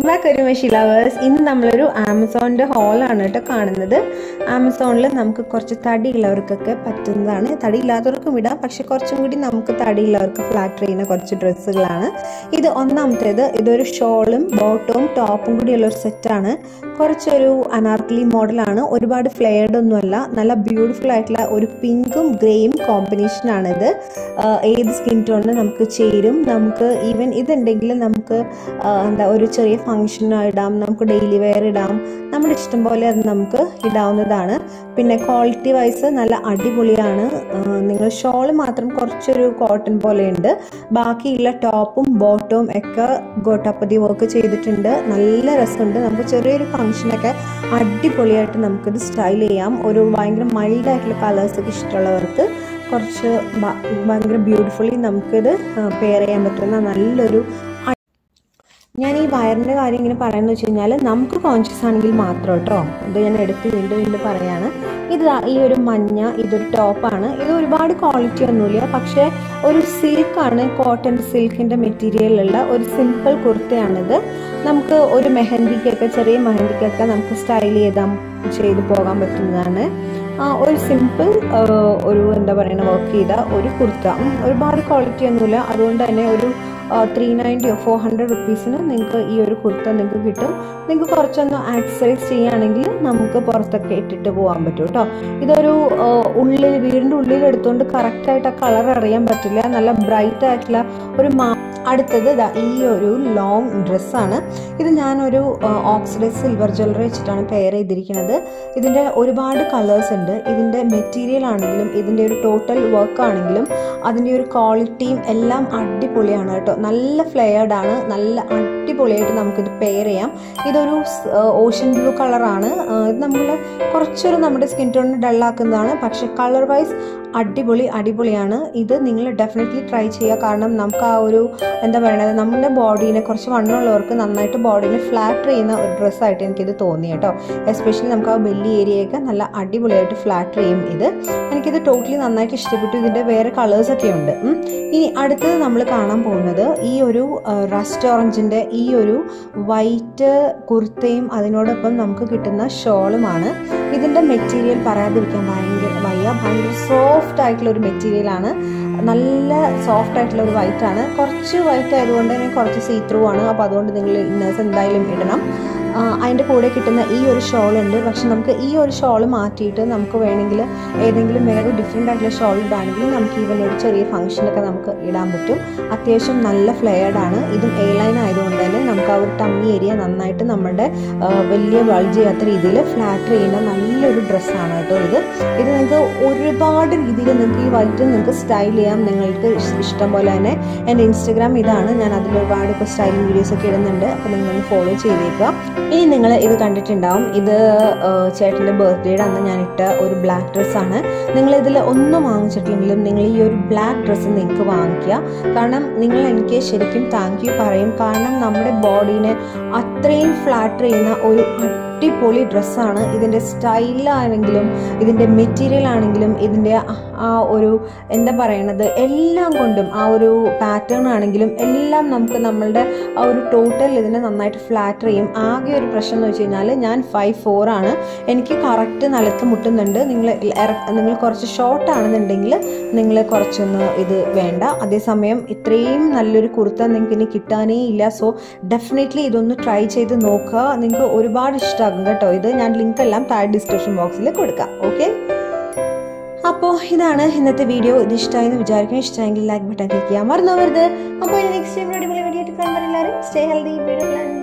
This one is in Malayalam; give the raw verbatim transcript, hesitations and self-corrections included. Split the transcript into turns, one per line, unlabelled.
back karimashi lovers. ഇന്ന് നമ്മളൊരു ആമസോണിന്റെ ഹോൾ ആണ് ട്ടോ കാണുന്നത്. ആമസോണിൽ നമുക്ക് കുറച്ച് തടിയുള്ളവർക്കൊക്കെ പറ്റുന്നതാണ്. തടിയില്ലാത്തവർക്കും ഇടാം, പക്ഷെ കുറച്ചും കൂടി നമുക്ക് തടിയുള്ളവർക്ക് ഫ്ലാറ്റ് ചെയ്യുന്ന കുറച്ച് ഡ്രസ്സുകളാണ്. ഇത് ഒന്നാമത്തേത്. ഇതൊരു ഷോളും ബോട്ടവും ടോപ്പും കൂടിയുള്ള ഒരു സെറ്റാണ്. കുറച്ചൊരു അനാർക്കലി മോഡലാണ്. ഒരുപാട് ഫ്ലെയർഡ് ഒന്നുമല്ല. നല്ല ബ്യൂട്ടിഫുൾ ആയിട്ടുള്ള ഒരു പിങ്കും ഗ്രേയും കോമ്പിനേഷനാണിത്. ഏത് സ്കിൻ ടോണിന് നമുക്ക് ചേരും. നമുക്ക് ഈവൻ ഇതുണ്ടെങ്കിൽ നമുക്ക് എന്താ ഒരു ചെറിയ ഫംഗ്ഷന് ഇടാം, നമുക്ക് ഡെയിലി വെയർ ഇടാം, നമ്മുടെ ഇഷ്ടം പോലെ അത് നമുക്ക് ഇടാവുന്നതാണ്. പിന്നെ ക്വാളിറ്റി വൈസ് നല്ല അടിപൊളിയാണ്. നിങ്ങൾ ഷോള് മാത്രം കുറച്ചൊരു കോട്ടൺ പോലെയുണ്ട്. ബാക്കിയുള്ള ടോപ്പും ബോട്ടവും ഒക്കെ ഗോട്ടാപ്പതി വർക്ക് ചെയ്തിട്ടുണ്ട്. നല്ല രസമുണ്ട്. നമുക്ക് ചെറിയൊരു ഫംഗ്ഷനൊക്കെ അടിപൊളിയായിട്ട് നമുക്കിത് സ്റ്റൈൽ ചെയ്യാം. ഒരു ഭയങ്കര മൈൽഡായിട്ടുള്ള കളേഴ്സൊക്കെ ഇഷ്ടമുള്ളവർക്ക് കുറച്ച് ഭയങ്കര ബ്യൂട്ടിഫുള്ളി നമുക്കിത് പെയർ ചെയ്യാൻ പറ്റുന്ന നല്ലൊരു. ഞാൻ ഈ വയറിൻ്റെ കാര്യം ഇങ്ങനെ പറയുന്നത് വെച്ച് കഴിഞ്ഞാൽ നമുക്ക് കോൺഷ്യസ് ആണെങ്കിൽ മാത്രം കേട്ടോ. ഇത് ഞാൻ എടുത്ത് വീണ്ടും വീണ്ടും പറയാണ്. ഇത് ഈ ഒരു മഞ്ഞ ഇതൊരു ടോപ്പാണ്. ഇത് ഒരുപാട് ക്വാളിറ്റി ഒന്നുമില്ല, പക്ഷേ ഒരു സിൽക്കാണ്, കോട്ടൺ സിൽക്കിൻ്റെ മെറ്റീരിയലുള്ള ഒരു സിമ്പിൾ കുർത്തയാണിത്. നമുക്ക് ഒരു മെഹന്തിക്കൊക്കെ ചെറിയ മെഹന്തിക്കൊക്കെ നമുക്ക് സ്റ്റൈൽ ചെയ്താൽ ചെയ്ത് പോകാൻ പറ്റുന്നതാണ്. ഒരു സിമ്പിൾ ഒരു എന്താ പറയുക വർക്ക് ചെയ്ത ഒരു കുർത്ത. ഒരുപാട് ക്വാളിറ്റി ഒന്നുമില്ല, അതുകൊണ്ട് തന്നെ ഒരു ത്രീ നയൻറ്റിയോ ഫോർ ഹൺഡ്രഡ് റുപ്പീസിന് നിങ്ങൾക്ക് ഈ ഒരു കുർത്ത നിങ്ങൾക്ക് കിട്ടും. നിങ്ങൾക്ക് കുറച്ചൊന്ന് ആക്സസറൈസ് ചെയ്യുകയാണെങ്കിൽ നമുക്ക് പുറത്തൊക്കെ ഇട്ടിട്ട് പോകാൻ പറ്റും കേട്ടോ. ഇതൊരു ഉള്ളിൽ വീടിൻ്റെ ഉള്ളിൽ എടുത്തുകൊണ്ട് കറക്റ്റായിട്ട് ആ കളർ അറിയാൻ പറ്റില്ല. നല്ല ബ്രൈറ്റ് ആയിട്ടുള്ള ഒരു മാ. അടുത്തത് ഇതാ ഈ ഒരു ലോങ് ഡ്രസ്സാണ്. ഇത് ഞാനൊരു ഓക്സിഡൈസ് സിൽവർ ജ്വല്ലറി വെച്ചിട്ടാണ് പെയർ ചെയ്തിരിക്കുന്നത്. ഇതിൻ്റെ ഒരുപാട് കളേഴ്സ് ഉണ്ട്. ഇതിൻ്റെ മെറ്റീരിയൽ ആണെങ്കിലും ഇതിൻ്റെ ഒരു ടോട്ടൽ വർക്ക് ആണെങ്കിലും അതിൻ്റെ ഒരു ക്വാളിറ്റിയും എല്ലാം അടിപൊളിയാണ് കേട്ടോ. നല്ല ഫ്ലെയർഡ് ആണ്. നല്ല അടിപൊളിയായിട്ട് നമുക്കിത് പെയർ ചെയ്യാം. ഇതൊരു ഓഷ്യൻ ബ്ലൂ കളറാണ്. ഇത് നമ്മൾ കുറച്ചൊരു നമ്മുടെ സ്കിൻ ടോണിന് ഡള്ളാക്കുന്നതാണ്, പക്ഷെ കളർ വൈസ് അടിപൊളി അടിപൊളിയാണ്. ഇത് നിങ്ങൾ ഡെഫിനറ്റ്ലി ട്രൈ ചെയ്യുക. കാരണം നമുക്ക് ആ ഒരു എന്താ പറയുന്നത് നമ്മുടെ ബോഡീനെ കുറച്ച് വണ്ണമുള്ളവർക്ക് നന്നായിട്ട് ബോഡീനെ ഫ്ലാറ്റ് ചെയ്യുന്ന ഒരു ഡ്രസ്സായിട്ട് എനിക്കിത് തോന്നി കേട്ടോ. എസ്പെഷ്യലി നമുക്ക് ആ ബെല്ലി ഏരിയയൊക്കെ നല്ല അടിപൊളിയായിട്ട് ഫ്ലാറ്റ് ചെയ്യും ഇത്. എനിക്കിത് ടോട്ടലി നന്നായിട്ട് ഇഷ്ടപ്പെട്ടു. ഇതിൻ്റെ വേറെ കളേഴ്സൊക്കെ ഉണ്ട്. ഇനി അടുത്തത് നമ്മൾ കാണാൻ പോകുന്നത് ഈ ഒരു റസ്റ്റ് ഓറഞ്ചിൻ്റെ ഈ ഒരു വൈറ്റ് കുർത്തയും അതിനോടൊപ്പം നമുക്ക് കിട്ടുന്ന ഷോളുമാണ്. ഇതിൻ്റെ മെറ്റീരിയൽ പറയാതിരിക്കാൻ ഭയങ്കര വയ്യ. ഭയങ്കര സോഫ്റ്റ് ആയിട്ടുള്ള ഒരു മെറ്റീരിയലാണ്. നല്ല സോഫ്റ്റ് ആയിട്ടുള്ള ഒരു വൈറ്റ് ആണ്. കുറച്ച് വൈറ്റ് ആയതുകൊണ്ട് തന്നെ കുറച്ച് സീ ത്രൂ ആണ്. അപ്പോൾ അതുകൊണ്ട് നിങ്ങൾ ഇന്നേഴ്സ് എന്തായാലും ഇടണം. അതിൻ്റെ കൂടെ കിട്ടുന്ന ഈ ഒരു ഷോൾ ഉണ്ട്. പക്ഷെ നമുക്ക് ഈ ഒരു ഷോൾ മാറ്റിയിട്ട് നമുക്ക് വേണമെങ്കിൽ ഏതെങ്കിലും വേറെ ഡിഫറെൻ്റ് ആയിട്ടുള്ള ഷോൾ ഇടാണെങ്കിൽ നമുക്ക് ഈവൻ ഒരു ചെറിയ ഫംഗ്ഷനൊക്കെ നമുക്ക് ഇടാൻ പറ്റും. അത്യാവശ്യം നല്ല ഫ്ലെയർഡ് ആണ്. ഇതും എ ലൈൻ ആയതുകൊണ്ട് തന്നെ നമുക്ക് ആ ഒരു ടമ്മി ഏരിയ നന്നായിട്ട് നമ്മുടെ വലിയ ബൾജ് ചെയ്യാത്ത രീതിയിൽ ഫ്ലാറ്റ് ചെയ്യുന്ന നല്ലൊരു ഡ്രസ്സാണ് കേട്ടോ ഇത്. ഇത് നിങ്ങൾക്ക് ഒരുപാട് രീതിയിൽ നിങ്ങൾക്ക് ഈ വൈറ്റ് നിങ്ങൾക്ക് സ്റ്റൈൽ ചെയ്യാം. നിങ്ങൾക്ക് ഇഷ്ടം പോലെ തന്നെ എൻ്റെ ഇൻസ്റ്റഗ്രാം ഇതാണ്. ഞാൻ അതിൽ ഒരുപാട് ഇപ്പോൾ സ്റ്റൈലിംഗ് വീഡിയോസൊക്കെ ഇടുന്നുണ്ട്. അപ്പോൾ നിങ്ങളൊന്ന് ഫോളോ ചെയ്തേക്കുക. ഇനി നിങ്ങൾ ഇത് കണ്ടിട്ടുണ്ടാവും. ഇത് ചേട്ടൻ്റെ ബർത്ത്ഡേയുടെ അന്ന് ഞാനിട്ട ഒരു ബ്ലാക്ക് ഡ്രസ്സാണ്. നിങ്ങളിതിൽ ഒന്നും വാങ്ങിച്ചിട്ടില്ലെങ്കിലും നിങ്ങൾ ഈ ഒരു ബ്ലാക്ക് ഡ്രസ്സ് നിങ്ങൾക്ക് വാങ്ങിക്കുക. കാരണം നിങ്ങൾ എനിക്ക് ശരിക്കും താങ്ക് യു പറയും. കാരണം നമ്മുടെ ബോഡീനെ അത്രയും ഫ്ലാറ്റർ ചെയ്യുന്ന ഒരു അടിപൊളി ഡ്രസ്സാണ്. ഇതിൻ്റെ സ്റ്റൈലാണെങ്കിലും ഇതിൻ്റെ മെറ്റീരിയൽ ആണെങ്കിലും ഇതിൻ്റെ ആ ഒരു എന്താ പറയണത് എല്ലാം കൊണ്ടും ആ ഒരു പാറ്റേൺ ആണെങ്കിലും എല്ലാം നമുക്ക് നമ്മളുടെ ആ ഒരു ടോട്ടൽ ഇതിനെ നന്നായിട്ട് ഫ്ലാറ്റർ ചെയ്യും. ആകെ ഒരു പ്രശ്നം എന്ന് വെച്ച് കഴിഞ്ഞാൽ ഞാൻ ഫൈവ് ഫോർ ആണ്. എനിക്ക് കറക്റ്റ് നിലത്ത് മുട്ടുന്നുണ്ട്. നിങ്ങൾ നിങ്ങൾ കുറച്ച് ഷോർട്ട് ആണെന്നുണ്ടെങ്കിൽ നിങ്ങൾ കുറച്ചൊന്ന് ഇത് വേണ്ട. അതേസമയം ഇത്രയും നല്ലൊരു കുർത്ത നിങ്ങൾക്ക് ഇനി കിട്ടാനേ ഇല്ല. സോ ഡെഫിനറ്റ്ലി ഇതൊന്ന് ട്രൈ ചെയ്ത് നോക്കുക. നിങ്ങൾക്ക് ഒരുപാട് ഇഷ്ടമാകും കേട്ടോ. ഇത് ഞാൻ ലിങ്ക് എല്ലാം താഴെ ഡിസ്ക്രിപ്ഷൻ ബോക്സിൽ കൊടുക്കാം. ഓക്കെ, അപ്പോൾ ഇതാണ് ഇന്നത്തെ വീഡിയോ. ഇത് ഇഷ്ടമായെന്ന് വിചാരിക്കണം. ഇഷ്ടമായെങ്കിൽ ലൈക്ക് ബട്ടൺ ക്ലിക്ക് ചെയ്യാൻ മറന്നു പോകരുത്. അപ്പോൾ നെക്സ്റ്റ് വീഡിയോ കാണുമ്പോൾ എല്ലാവരും സ്റ്റേ ഹെൽത്തി.